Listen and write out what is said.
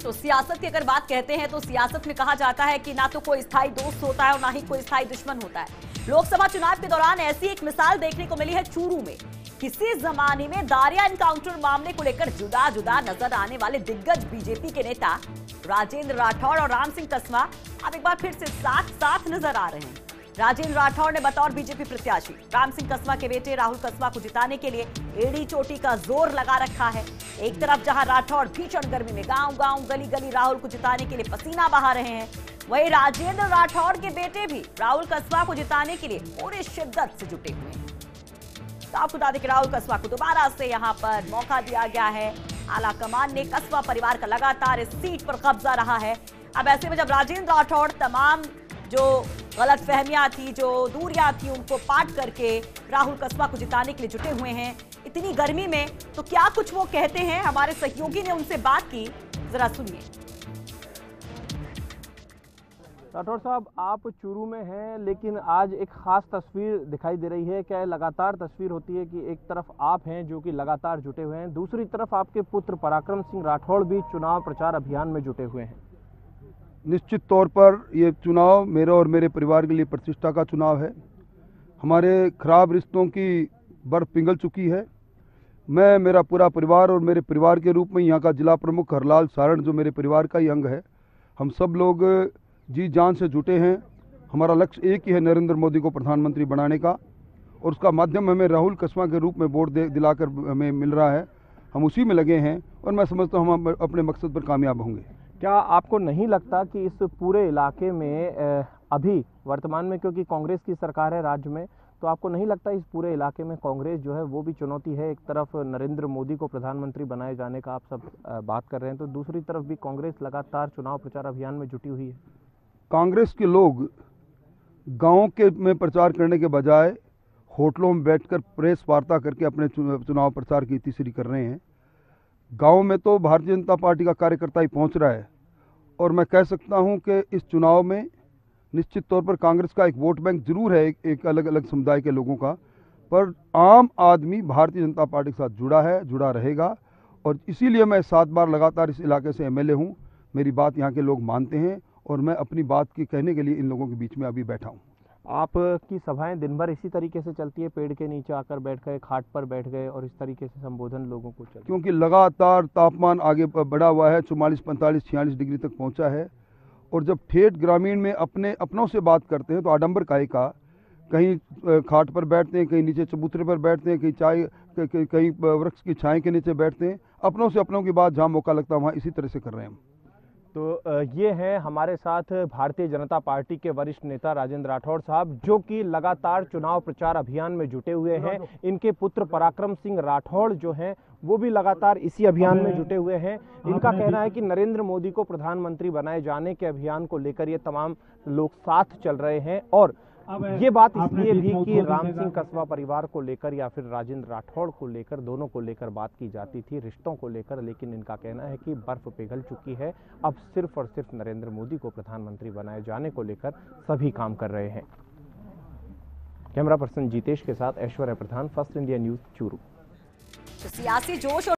तो सियासत की अगर बात कहते हैं तो सियासत में कहा जाता है कि ना तो कोई स्थायी दोस्त होता है और ना ही कोई स्थायी दुश्मन होता है। लोकसभा चुनाव के दौरान ऐसी एक मिसाल देखने को मिली है चूरू में। किसी जमाने में दारिया एनकाउंटर मामले को लेकर जुदा जुदा नजर आने वाले दिग्गज बीजेपी के नेता राजेंद्र राठौड़ और राम सिंह कस्वां अब एक बार फिर से साथ साथ नजर आ रहे हैं। राजेंद्र राठौड़ ने बतौर बीजेपी प्रत्याशी राम सिंह कस्वां के बेटे राहुल कस्वां को जिताने के लिए एड़ी चोटी का जोर लगा रखा है। एक तरफ जहां राठौड़ भीषण गर्मी में गांव गांव गली गली राहुल को जिताने के लिए पसीना बहा रहे हैं, वहीं राजेंद्र राठौड़ के बेटे भी राहुल कस्वां को जिताने के लिए पूरी शिद्दत से जुटे हुए हैं। तो आपको बता दें कि राहुल कस्वां को दोबारा से यहां पर मौका दिया गया है। आला कमान ने कस्वां परिवार का लगातार इस सीट पर कब्जा रहा है। अब ऐसे में जब राजेंद्र राठौड़ तमाम जो गलतफहमियां थी, जो दूरियां थी, उनको पाट करके राहुल कस्वां को जिताने के लिए जुटे हुए हैं इतनी गर्मी में, तो क्या कुछ वो कहते हैं, हमारे सहयोगी ने उनसे बात की, जरा सुनिए। राठौड़ साहब, आप चूरू में हैं, लेकिन आज एक खास तस्वीर दिखाई दे रही है। क्या लगातार तस्वीर होती है कि एक तरफ आप हैं जो कि लगातार जुटे हुए हैं, दूसरी तरफ आपके पुत्र पराक्रम सिंह राठौड़ भी चुनाव प्रचार अभियान में जुटे हुए हैं। निश्चित तौर पर ये चुनाव मेरे और मेरे परिवार के लिए प्रतिष्ठा का चुनाव है। हमारे खराब रिश्तों की बर्फ पिघल चुकी है। मैं, मेरा पूरा परिवार और मेरे परिवार के रूप में यहाँ का जिला प्रमुख हरलाल सारण जो मेरे परिवार का ही अंग है, हम सब लोग जी जान से जुटे हैं। हमारा लक्ष्य एक ही है, नरेंद्र मोदी को प्रधानमंत्री बनाने का, और उसका माध्यम हमें राहुल कस्वां के रूप में वोट दिलाकर हमें मिल रहा है। हम उसी में लगे हैं और मैं समझता हूँ हम अपने मकसद पर कामयाब होंगे। क्या आपको नहीं लगता कि इस पूरे इलाके में अभी वर्तमान में, क्योंकि कांग्रेस की सरकार है राज्य में, तो आपको नहीं लगता इस पूरे इलाके में कांग्रेस जो है वो भी चुनौती है? एक तरफ नरेंद्र मोदी को प्रधानमंत्री बनाए जाने का आप सब बात कर रहे हैं, तो दूसरी तरफ भी कांग्रेस लगातार चुनाव प्रचार अभियान में जुटी हुई है। कांग्रेस के लोग गाँव के में प्रचार करने के बजाय होटलों में बैठकर प्रेस वार्ता करके अपने चुनाव प्रचार की तीसरी कर रहे हैं। गांव में तो भारतीय जनता पार्टी का कार्यकर्ता ही पहुंच रहा है, और मैं कह सकता हूं कि इस चुनाव में निश्चित तौर पर कांग्रेस का एक वोट बैंक जरूर है, एक अलग अलग समुदाय के लोगों का, पर आम आदमी भारतीय जनता पार्टी के साथ जुड़ा है, जुड़ा रहेगा। और इसीलिए मैं 7 बार लगातार इस इलाके से एमएलए हूं। मेरी बात यहाँ के लोग मानते हैं और मैं अपनी बात की कहने के लिए इन लोगों के बीच में अभी बैठा हूँ। आपकी सभाएं दिन भर इसी तरीके से चलती है, पेड़ के नीचे आकर बैठ गए, खाट पर बैठ गए और इस तरीके से संबोधन लोगों को चलता है? क्योंकि लगातार तापमान आगे बढ़ा हुआ है, 44, 45, 46 डिग्री तक पहुंचा है, और जब ठेठ ग्रामीण में अपनों से बात करते हैं तो आडंबर काहे का, कहीं खाट पर बैठते हैं, कहीं नीचे चबूतरे पर बैठते हैं, कहीं वृक्ष की छाया के नीचे बैठते हैं। अपनों से अपनों की बात जहाँ मौका लगता है वहाँ इसी तरह से कर रहे हैं हम। तो ये है हमारे साथ भारतीय जनता पार्टी के वरिष्ठ नेता राजेंद्र राठौड़ साहब, जो कि लगातार चुनाव प्रचार अभियान में जुटे हुए हैं। इनके पुत्र पराक्रम सिंह राठौड़ जो हैं वो भी लगातार इसी अभियान में जुटे हुए हैं। इनका कहना है कि नरेंद्र मोदी को प्रधानमंत्री बनाए जाने के अभियान को लेकर ये तमाम लोग साथ चल रहे हैं। और ये बात इसलिए भी कि राम सिंह कस्वां परिवार को लेकर या फिर राजेंद्र राठौड़ को लेकर, दोनों को लेकर बात की जाती थी, रिश्तों को लेकर, लेकिन इनका कहना है कि बर्फ पिघल चुकी है। अब सिर्फ और सिर्फ नरेंद्र मोदी को प्रधानमंत्री बनाए जाने को लेकर सभी काम कर रहे हैं। कैमरा पर्सन जीतेश के साथ Aishwarya Pradhan, first India news, Churu. तो सियासी जोश